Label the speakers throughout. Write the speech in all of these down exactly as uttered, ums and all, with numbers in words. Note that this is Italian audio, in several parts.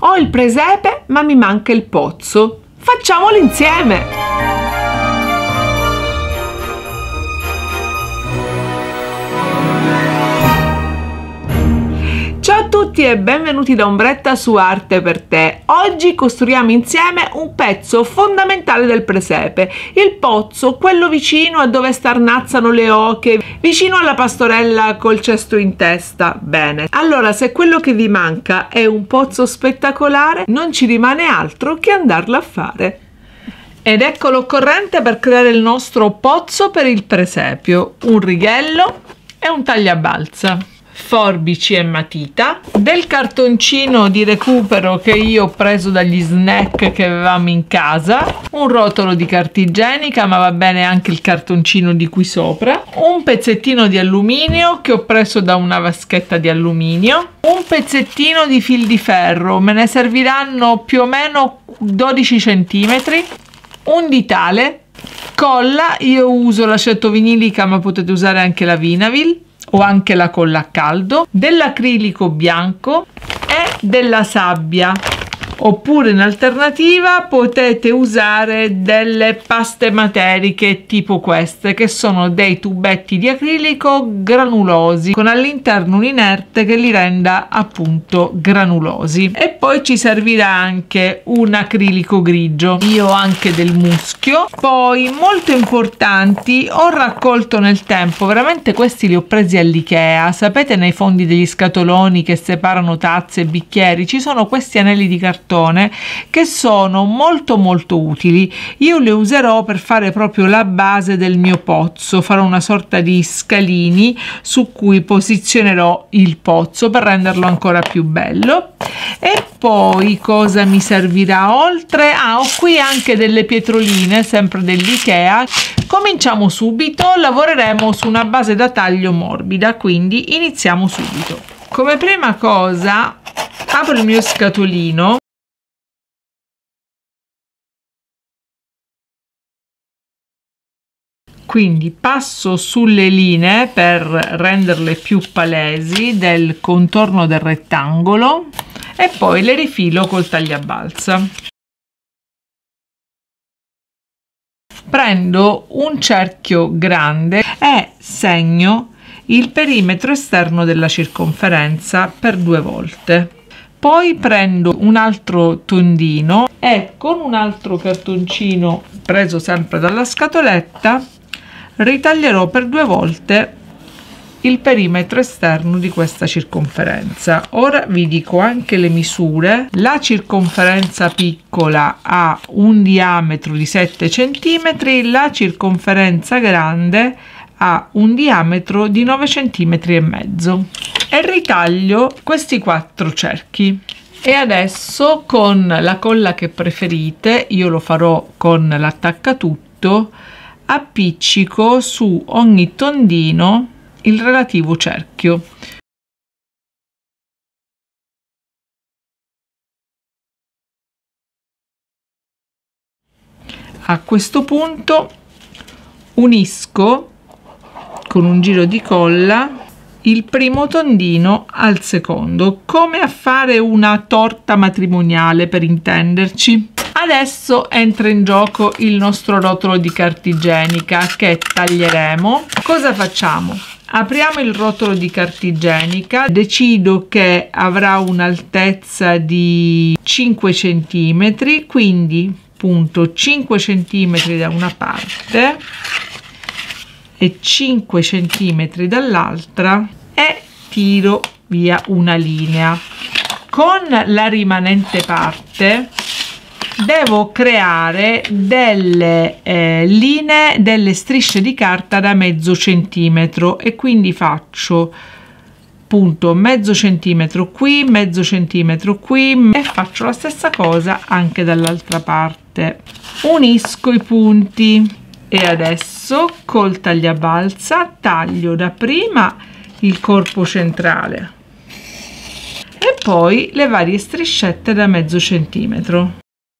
Speaker 1: Ho il presepe ma mi manca il pozzo. Facciamolo insieme! Ciao a tutti e benvenuti da Ombretta su Arte per Te. Oggi costruiamo insieme un pezzo fondamentale del presepe, il pozzo, quello vicino a dove starnazzano le oche, vicino alla pastorella col cesto in testa. Bene, allora se quello che vi manca è un pozzo spettacolare, non ci rimane altro che andarlo a fare. Ed ecco l'occorrente per creare il nostro pozzo per il presepio: un righello e un tagliabalza, forbici e matita, del cartoncino di recupero che io ho preso dagli snack che avevamo in casa, un rotolo di carta igienica, ma va bene anche il cartoncino di qui sopra, un pezzettino di alluminio che ho preso da una vaschetta di alluminio, un pezzettino di fil di ferro, me ne serviranno più o meno dodici centimetri, un ditale, colla, io uso l'aceto vinilica ma potete usare anche la Vinavil o anche la colla a caldo, dell'acrilico bianco e della sabbia, oppure in alternativa potete usare delle paste materiche tipo queste, che sono dei tubetti di acrilico granulosi con all'interno un inerte che li renda appunto granulosi. E poi ci servirà anche un acrilico grigio, io ho anche del muschio. Poi, molto importanti, ho raccolto nel tempo, veramente questi li ho presi all'Ikea, sapete, nei fondi degli scatoloni che separano tazze e bicchieri ci sono questi anelli di cartone che sono molto molto utili. Io le userò per fare proprio la base del mio pozzo, farò una sorta di scalini su cui posizionerò il pozzo per renderlo ancora più bello. E poi cosa mi servirà oltre? Ah, ho qui anche delle pietroline sempre dell'Ikea. Cominciamo subito, lavoreremo su una base da taglio morbida, quindi iniziamo subito. Come prima cosa apro il mio scatolino, quindi passo sulle linee per renderle più palesi del contorno del rettangolo e poi le rifilo col tagliabalza. Prendo un cerchio grande e segno il perimetro esterno della circonferenza per due volte. Poi prendo un altro tondino e con un altro cartoncino preso sempre dalla scatoletta ritaglierò per due volte il perimetro esterno di questa circonferenza. Ora vi dico anche le misure. La circonferenza piccola ha un diametro di sette centimetri, la circonferenza grande ha un diametro di nove centimetri e mezzo, e ritaglio questi quattro cerchi. E adesso con la colla che preferite, io lo farò con l'attaccatutto, appiccico su ogni tondino il relativo cerchio. A questo punto unisco con un giro di colla il primo tondino al secondo, come a fare una torta matrimoniale, per intenderci. Adesso entra in gioco il nostro rotolo di carta igienica che taglieremo. Cosa facciamo? Apriamo il rotolo di carta igienica, decido che avrà un'altezza di cinque centimetri, quindi punto cinque centimetri da una parte e cinque centimetri dall'altra e tiro via una linea. Con la rimanente parte devo creare delle eh, linee, delle strisce di carta da mezzo centimetro, e quindi faccio punto mezzo centimetro qui, mezzo centimetro qui, e faccio la stessa cosa anche dall'altra parte. Unisco i punti e adesso col tagliabalza taglio dapprima il corpo centrale e poi le varie striscette da mezzo centimetro.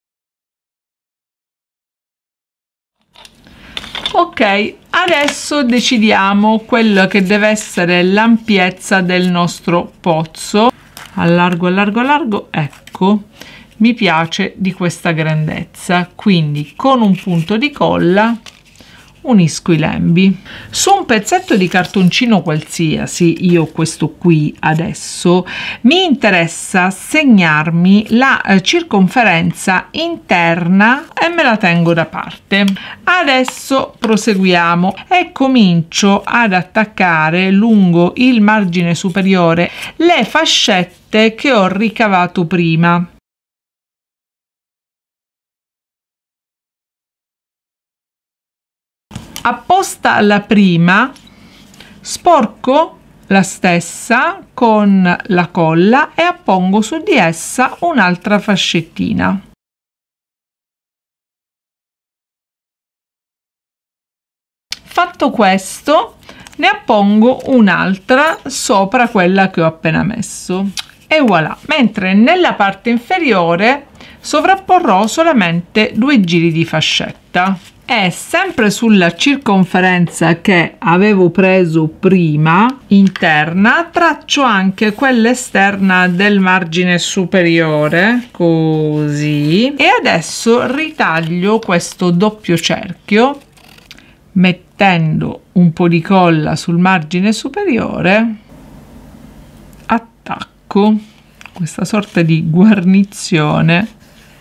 Speaker 1: Ok, adesso decidiamo quello che deve essere l'ampiezza del nostro pozzo. Allargo, allargo, allargo, ecco. l'arco mi piace di questa grandezza, quindi con un punto di colla unisco i lembi. Su un pezzetto di cartoncino qualsiasi, io ho questo qui adesso, mi interessa segnarmi la eh, circonferenza interna e me la tengo da parte. Adesso proseguiamo e comincio ad attaccare lungo il margine superiore le fascette che ho ricavato prima. Apposta alla prima sporco la stessa con la colla e appongo su di essa un'altra fascettina. Fatto questo, ne appongo un'altra sopra quella che ho appena messo e voilà, mentre nella parte inferiore sovrapporrò solamente due giri di fascetta. E sempre sulla circonferenza che avevo preso prima interna traccio anche quella esterna del margine superiore, così, e adesso ritaglio questo doppio cerchio mettendo un po' di colla sul margine superiore, attacco questa sorta di guarnizione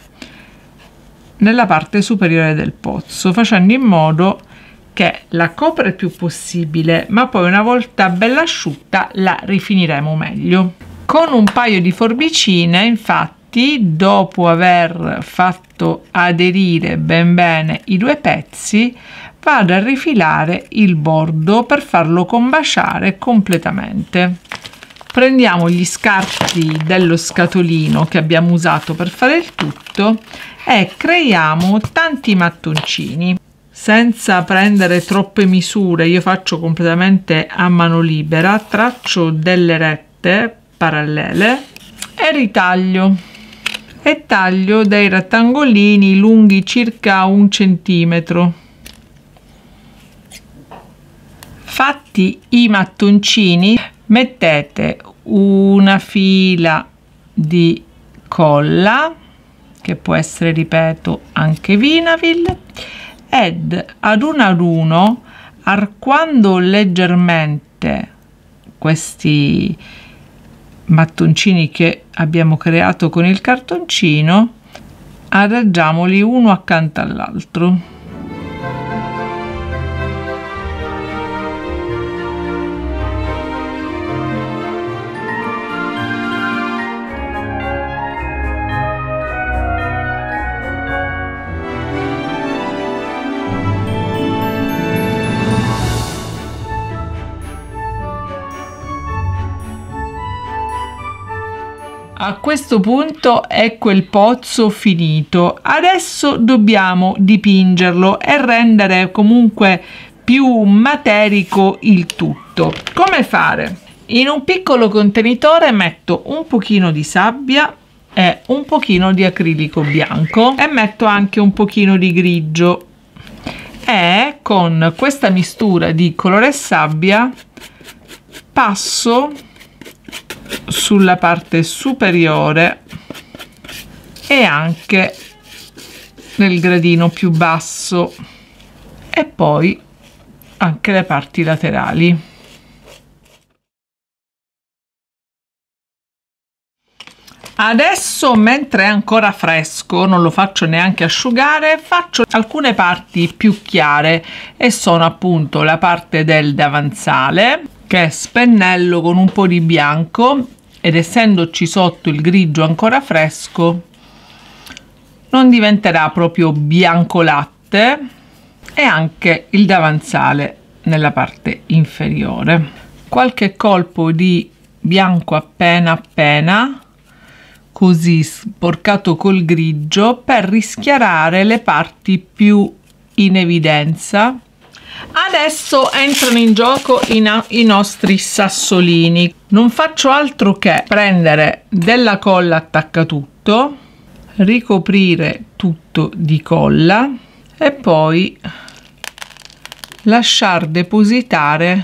Speaker 1: nella parte superiore del pozzo, facendo in modo che la copra il più possibile, ma poi una volta bella asciutta la rifiniremo meglio. Con un paio di forbicine, infatti, dopo aver fatto aderire ben bene i due pezzi, vado a rifilare il bordo per farlo combaciare completamente. Prendiamo gli scarti dello scatolino che abbiamo usato per fare il tutto e creiamo tanti mattoncini senza prendere troppe misure. Io faccio completamente a mano libera, traccio delle rette parallele e ritaglio e taglio dei rettangolini lunghi circa un centimetro. Fatti i mattoncini, mettete una fila di colla che può essere, ripeto, anche Vinavil, ed ad uno ad uno, arcuando leggermente questi mattoncini che abbiamo creato con il cartoncino, adagiamoli uno accanto all'altro. A questo punto ecco il pozzo finito. Adesso dobbiamo dipingerlo e rendere comunque più materico il tutto. Come fare? In un piccolo contenitore metto un pochino di sabbia e un pochino di acrilico bianco e metto anche un pochino di grigio, e con questa mistura di colore sabbia passo sulla parte superiore e anche nel gradino più basso e poi anche le parti laterali. Adesso, mentre è ancora fresco, non lo faccio neanche asciugare, faccio alcune parti più chiare e sono appunto la parte del davanzale, che spennello con un po' di bianco, ed essendoci sotto il grigio ancora fresco non diventerà proprio bianco latte, e anche il davanzale nella parte inferiore. Qualche colpo di bianco appena appena, così sporcato col grigio, per rischiarare le parti più in evidenza. Adesso entrano in gioco i, i nostri sassolini. Non faccio altro che prendere della colla attaccatutto, ricoprire tutto di colla e poi lasciar depositare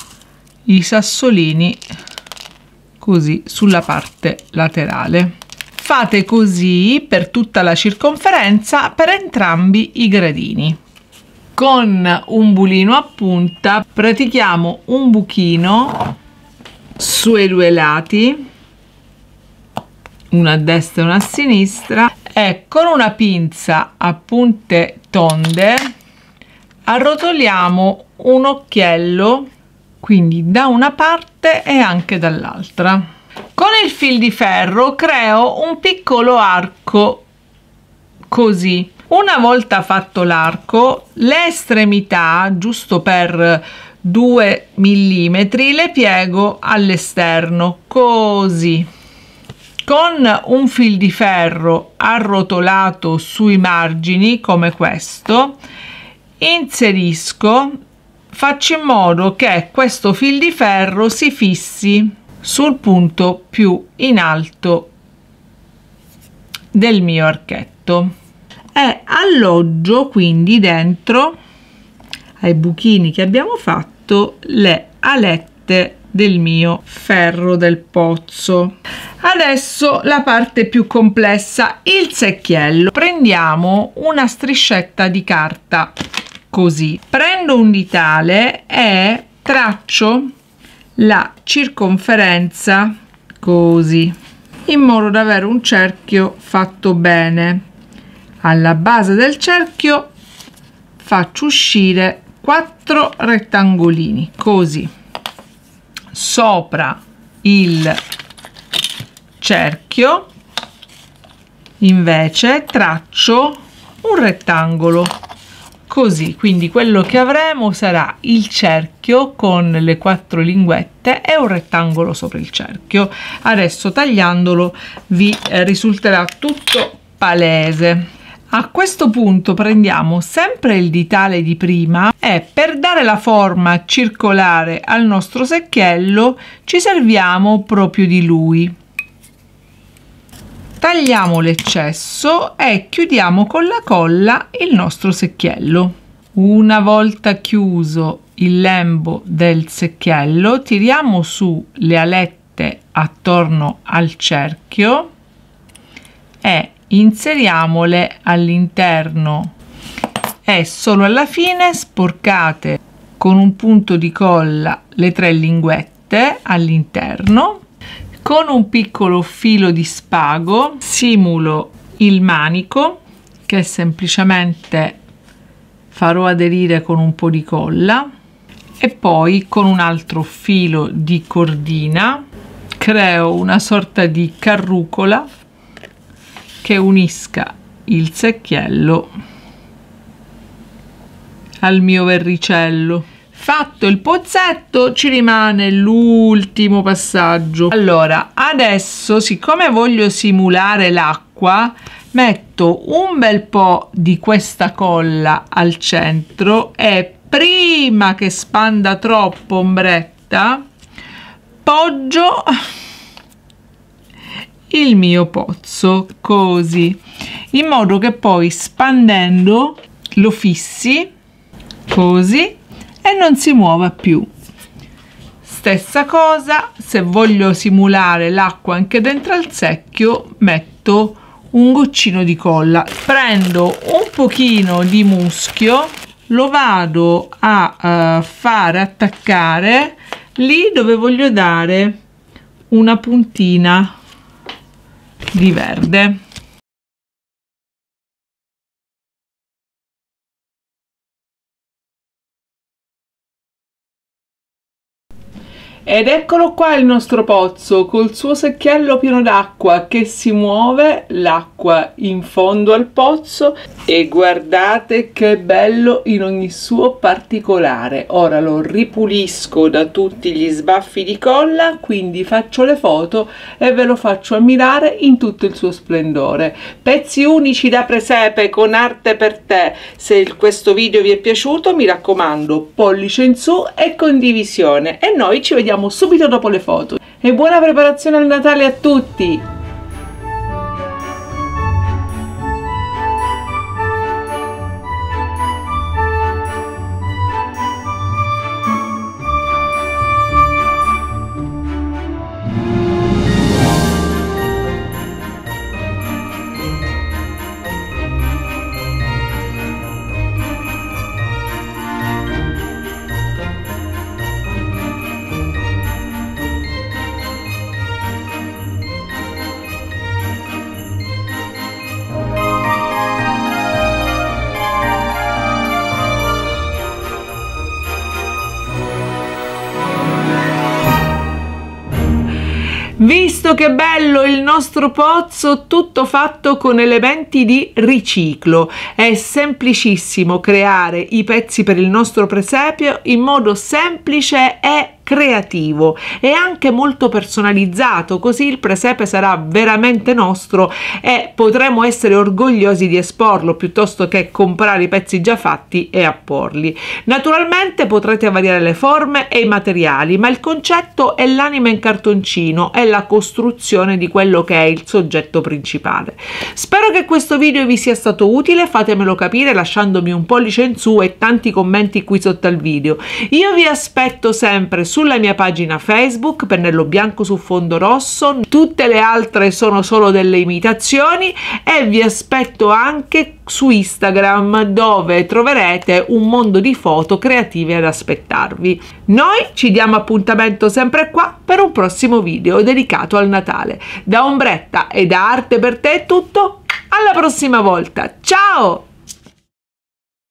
Speaker 1: i sassolini così sulla parte laterale. Fate così per tutta la circonferenza per entrambi i gradini. Con un bulino a punta pratichiamo un buchino sui due lati, una a destra e una a sinistra, e con una pinza a punte tonde arrotoliamo un occhiello, quindi da una parte e anche dall'altra. Con il fil di ferro creo un piccolo arco così. Una volta fatto l'arco, le estremità, giusto per due millimetri, le piego all'esterno così. Con un fil di ferro arrotolato sui margini come questo, inserisco, faccio in modo che questo fil di ferro si fissi sul punto più in alto del mio archetto e alloggio quindi dentro ai buchini che abbiamo fatto le alette del mio ferro del pozzo. Adesso la parte più complessa, il secchiello. Prendiamo una striscetta di carta così, prendo un ditale e traccio la circonferenza così, in modo da avere un cerchio fatto bene. Alla base del cerchio faccio uscire quattro rettangolini così. Sopra il cerchio invece traccio un rettangolo così, quindi quello che avremo sarà il cerchio con le quattro linguette e un rettangolo sopra il cerchio. Adesso tagliandolo vi risulterà tutto palese. A questo punto prendiamo sempre il ditale di prima e per dare la forma circolare al nostro secchiello ci serviamo proprio di lui. Tagliamo l'eccesso e chiudiamo con la colla il nostro secchiello. Una volta chiuso il lembo del secchiello, tiriamo su le alette attorno al cerchio e inseriamole all'interno e solo alla fine sporcate con un punto di colla le tre linguette all'interno. Con un piccolo filo di spago simulo il manico che semplicemente farò aderire con un po' di colla e poi con un altro filo di cordina creo una sorta di carrucola che unisca il secchiello al mio verricello. Fatto il pozzetto ci rimane l'ultimo passaggio. Allora adesso, siccome voglio simulare l'acqua, metto un bel po' di questa colla al centro e prima che spanda troppo ombretta poggio il mio pozzo così, in modo che poi spandendo lo fissi così e non si muova più. Stessa cosa, se voglio simulare l'acqua anche dentro al secchio, metto un goccino di colla, prendo un pochino di muschio, lo vado a uh, fare attaccare lì dove voglio dare una puntina di verde. Ed eccolo qua il nostro pozzo col suo secchiello pieno d'acqua che si muove, l'acqua in fondo al pozzo, e guardate che bello in ogni suo particolare. Ora lo ripulisco da tutti gli sbaffi di colla, quindi faccio le foto e ve lo faccio ammirare in tutto il suo splendore. Pezzi unici da presepe con arte per te. Se questo video vi è piaciuto, mi raccomando, pollice in su e condivisione, e noi ci vediamo subito dopo le foto. E buona preparazione al Natale a tutti! Visto che bello il nostro pozzo, tutto fatto con elementi di riciclo. È semplicissimo creare i pezzi per il nostro presepio in modo semplice e creativo e anche molto personalizzato, così il presepe sarà veramente nostro e potremo essere orgogliosi di esporlo piuttosto che comprare i pezzi già fatti e apporli. Naturalmente potrete variare le forme e i materiali, ma il concetto è l'anima in cartoncino e la costruzione di quello che è il soggetto principale. Spero che questo video vi sia stato utile, fatemelo capire lasciandomi un pollice in su e tanti commenti qui sotto al video. Io vi aspetto sempre su sulla mia pagina Facebook, pennello bianco su fondo rosso, tutte le altre sono solo delle imitazioni, e vi aspetto anche su Instagram, dove troverete un mondo di foto creative ad aspettarvi. Noi ci diamo appuntamento sempre qua per un prossimo video dedicato al Natale. Da Ombretta e da Arte per Te è tutto, alla prossima volta, ciao!